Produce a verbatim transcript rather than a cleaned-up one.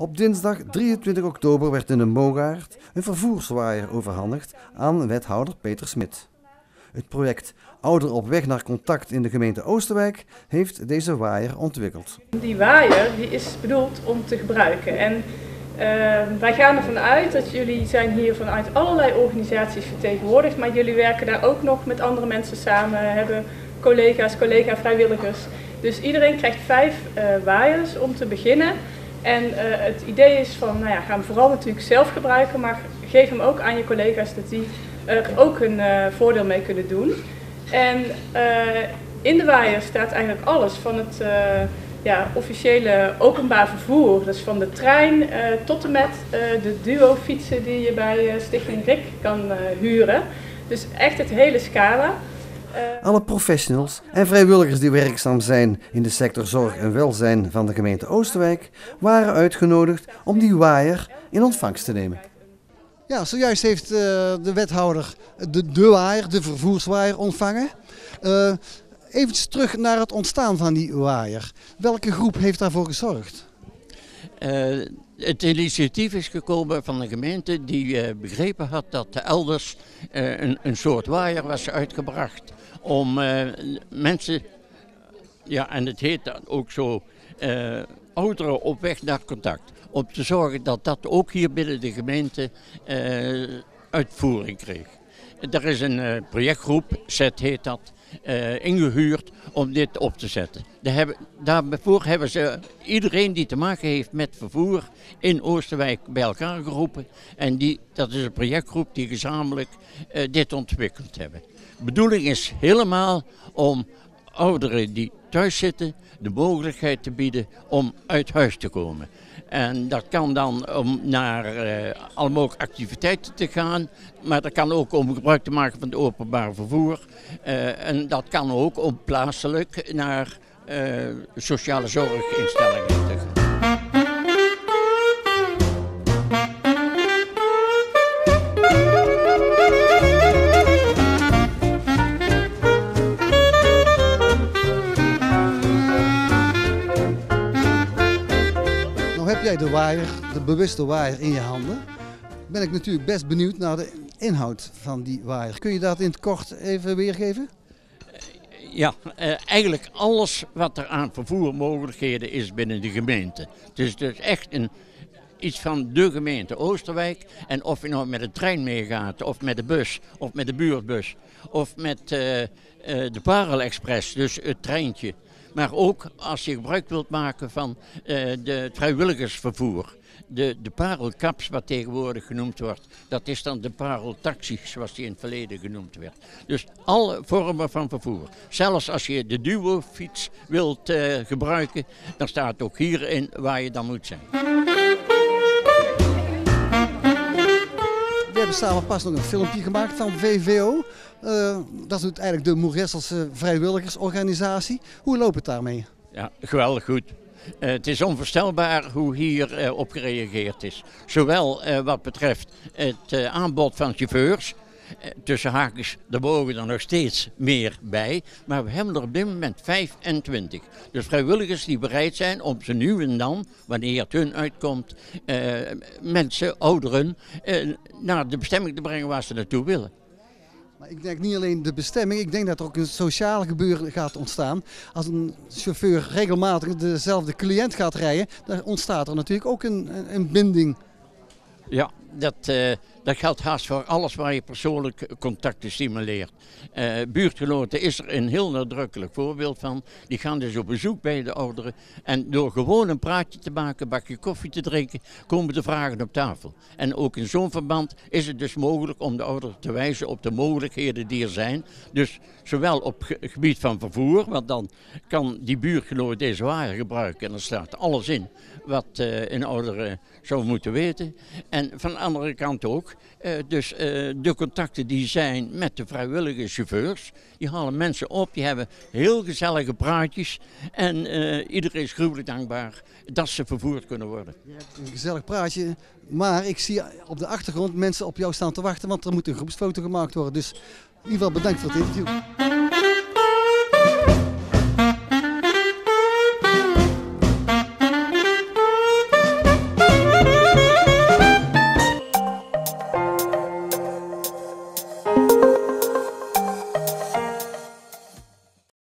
Op dinsdag drieëntwintig oktober werd in de Moogaard een vervoerswaaier overhandigd aan wethouder Peter Smit. Het project Ouderen op weg naar contact in de gemeente Oosterwijk heeft deze waaier ontwikkeld. Die waaier die is bedoeld om te gebruiken. En uh, wij gaan ervan uit dat jullie zijn hier vanuit allerlei organisaties vertegenwoordigd, maar jullie werken daar ook nog met andere mensen samen, hebben collega's, collega-vrijwilligers. Dus iedereen krijgt vijf uh, waaiers om te beginnen. En uh, het idee is van, nou ja, ga hem vooral natuurlijk zelf gebruiken, maar geef hem ook aan je collega's dat die er ook een uh, voordeel mee kunnen doen. En uh, in de waaier staat eigenlijk alles van het uh, ja, officiële openbaar vervoer. Dus van de trein uh, tot en met uh, de duo-fietsen die je bij uh, Stichting R I C kan uh, huren. Dus echt het hele scala. Uh... Alle professionals en vrijwilligers die werkzaam zijn in de sector zorg en welzijn van de gemeente Oosterwijk waren uitgenodigd om die waaier in ontvangst te nemen. Ja, zojuist heeft uh, de wethouder de, de waaier, de vervoerswaaier ontvangen. Uh, even terug naar het ontstaan van die waaier. Welke groep heeft daarvoor gezorgd? Uh, het initiatief is gekomen van een gemeente die uh, begrepen had dat er elders uh, een, een soort waaier was uitgebracht om uh, mensen, ja, en het heet dan ook zo, uh, ouderen op weg naar contact. Om te zorgen dat dat ook hier binnen de gemeente uh, uitvoering kreeg. Er is een uh, projectgroep, Z heet dat, uh, ingehuurd om dit op te zetten. Daar hebben, daarvoor hebben ze iedereen die te maken heeft met vervoer in Oosterwijk bij elkaar geroepen. En die, dat is een projectgroep die gezamenlijk uh, dit ontwikkeld hebben. De bedoeling is helemaal om ouderen die thuis zitten de mogelijkheid te bieden om uit huis te komen. En dat kan dan om naar uh, alle mogelijke activiteiten te gaan, maar dat kan ook om gebruik te maken van het openbaar vervoer. Uh, en dat kan ook om plaatselijk naar uh, sociale zorginstellingen te gaan. Heb jij de waaier, de bewuste waaier in je handen? Ben ik natuurlijk best benieuwd naar de inhoud van die waaier. Kun je dat in het kort even weergeven? Ja, uh, eigenlijk alles wat er aan vervoermogelijkheden is binnen de gemeente. Dus het is echt een, iets van de gemeente Oosterwijk. En of je nou met de trein meegaat, of met de bus, of met de buurtbus, of met uh, uh, de Parel Express, dus het treintje. Maar ook als je gebruik wilt maken van uh, de vrijwilligersvervoer. De, de parelkaps, wat tegenwoordig genoemd wordt, dat is dan de pareltaxi, zoals die in het verleden genoemd werd. Dus alle vormen van vervoer. Zelfs als je de duo-fiets wilt uh, gebruiken, dan staat ook hierin waar je dan moet zijn. We hebben samen pas nog een filmpje gemaakt van V V O. Uh, dat doet eigenlijk de Moeresselse vrijwilligersorganisatie. Hoe loopt het daarmee? Ja, geweldig goed. Uh, het is onvoorstelbaar hoe hier uh, op gereageerd is. Zowel uh, wat betreft het uh, aanbod van chauffeurs. Uh, tussen haakjes, er mogen er nog steeds meer bij. Maar we hebben er op dit moment vijfentwintig. Dus vrijwilligers die bereid zijn om ze nu en dan, wanneer het hun uitkomt, uh, mensen, ouderen, uh, naar de bestemming te brengen waar ze naartoe willen. Maar ik denk niet alleen de bestemming, ik denk dat er ook een sociale gebeuren gaat ontstaan. Als een chauffeur regelmatig dezelfde cliënt gaat rijden, dan ontstaat er natuurlijk ook een, een binding. Ja, dat, uh, dat geldt haast voor alles waar je persoonlijk contacten stimuleert. Uh, buurtgenoten is er een heel nadrukkelijk voorbeeld van. Die gaan dus op bezoek bij de ouderen. En door gewoon een praatje te maken, een bakje koffie te drinken, komen de vragen op tafel. En ook in zo'n verband is het dus mogelijk om de ouderen te wijzen op de mogelijkheden die er zijn. Dus zowel op het gebied van vervoer, want dan kan die buurtgenoot deze waaier gebruiken. En er staat alles in wat uh, een oudere zou moeten weten. En van de andere kant ook, uh, dus uh, de contacten die zijn met de vrijwillige chauffeurs. Die halen mensen op, die hebben heel gezellige praatjes. En uh, iedereen is gruwelijk dankbaar dat ze vervoerd kunnen worden. Je hebt een gezellig praatje, maar ik zie op de achtergrond mensen op jou staan te wachten, want er moet een groepsfoto gemaakt worden. Dus in ieder geval bedankt voor het interview.